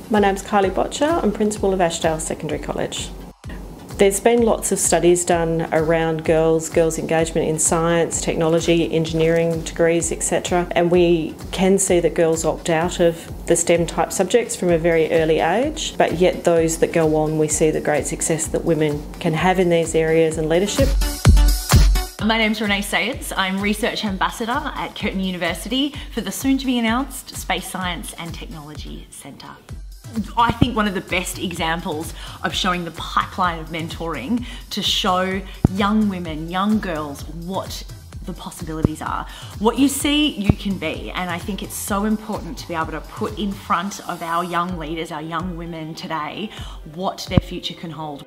My name's Kylie Botcher, I'm Principal of Ashdale Secondary College. There's been lots of studies done around girls' engagement in science, technology, engineering degrees, etc. And we can see that girls opt out of the STEM type subjects from a very early age, but yet those that go on, we see the great success that women can have in these areas and leadership. My name's RENAE. I'm Research Ambassador at Curtin University for the soon-to-be announced Space Science and Technology Centre. I think one of the best examples of showing the pipeline of mentoring to show young women, young girls, what the possibilities are. What you see, you can be, and I think it's so important to be able to put in front of our young leaders, our young women today, what their future can hold.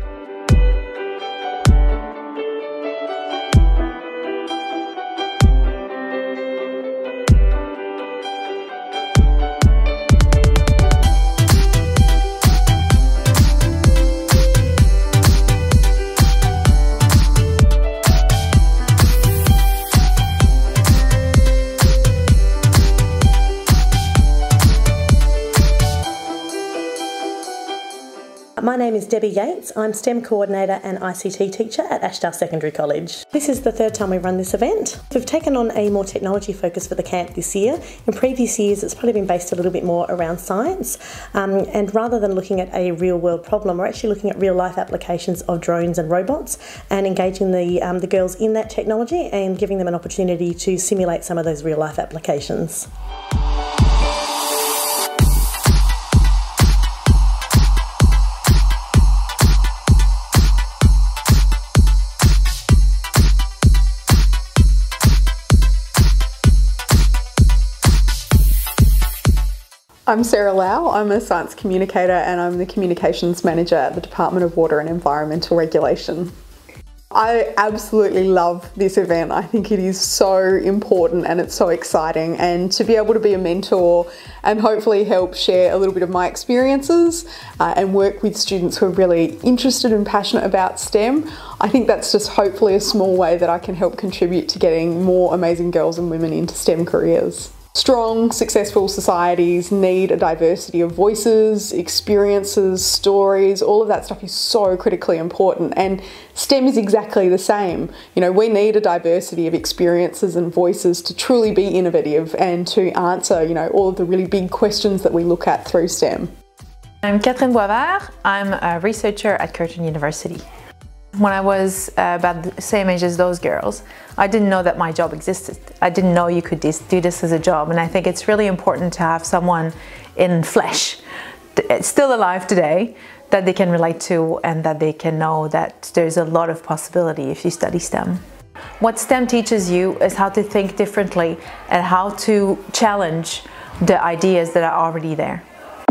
My name is Debbie Yates. I'm STEM Coordinator and ICT Teacher at Ashdale Secondary College. This is the third time we've run this event. We've taken on a more technology focus for the camp this year. In previous years it's probably been based a little bit more around science, and rather than looking at a real world problem, we're actually looking at real life applications of drones and robots and engaging the girls in that technology and giving them an opportunity to simulate some of those real life applications. I'm Sarah Lau, I'm a science communicator and I'm the communications manager at the Department of Water and Environmental Regulation. I absolutely love this event. I think it is so important and it's so exciting, and to be able to be a mentor and hopefully help share a little bit of my experiences and work with students who are really interested and passionate about STEM, I think that's just hopefully a small way that I can help contribute to getting more amazing girls and women into STEM careers. Strong, successful societies need a diversity of voices, experiences, stories. All of that stuff is so critically important, and STEM is exactly the same. You know, we need a diversity of experiences and voices to truly be innovative and to answer, you know, all of the really big questions that we look at through STEM. I'm Catherine Boisvert. I'm a researcher at Curtin University. When I was about the same age as those girls, I didn't know that my job existed. I didn't know you could do this as a job, and I think it's really important to have someone in flesh, still alive today, that they can relate to and that they can know that there's a lot of possibility if you study STEM. What STEM teaches you is how to think differently and how to challenge the ideas that are already there.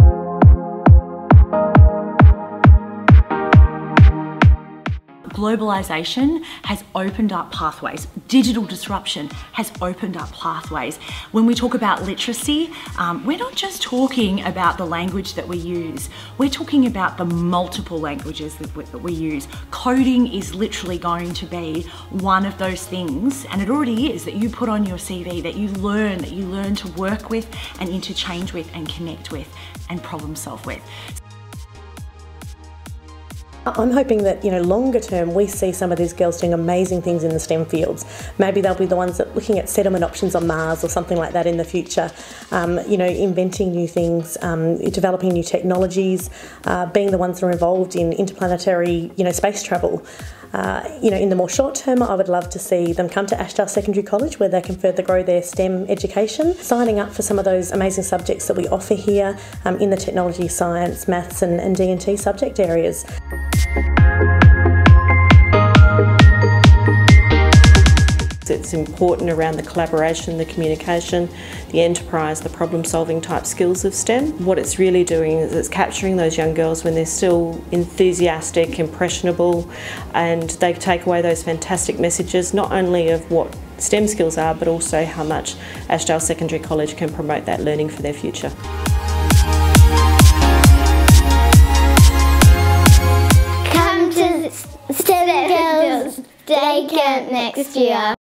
Globalisation has opened up pathways. Digital disruption has opened up pathways. When we talk about literacy, we're not just talking about the language that we use. We're talking about the multiple languages that we use. Coding is literally going to be one of those things, and it already is, that you put on your CV, that you learn to work with and interchange with and connect with and problem solve with. I'm hoping that, you know, longer term we see some of these girls doing amazing things in the STEM fields. Maybe they'll be the ones that are looking at settlement options on Mars or something like that in the future. You know, inventing new things, developing new technologies, being the ones that are involved in interplanetary, you know, space travel. You know, in the more short term, I would love to see them come to Ashdale Secondary College where they can further grow their STEM education, signing up for some of those amazing subjects that we offer here in the technology, science, maths and D&T subject areas. It's important around the collaboration, the communication, the enterprise, the problem-solving type skills of STEM. What it's really doing is it's capturing those young girls when they're still enthusiastic, impressionable, and they take away those fantastic messages, not only of what STEM skills are, but also how much Ashdale Secondary College can promote that learning for their future. Come to STEM Girls Day Camp next year.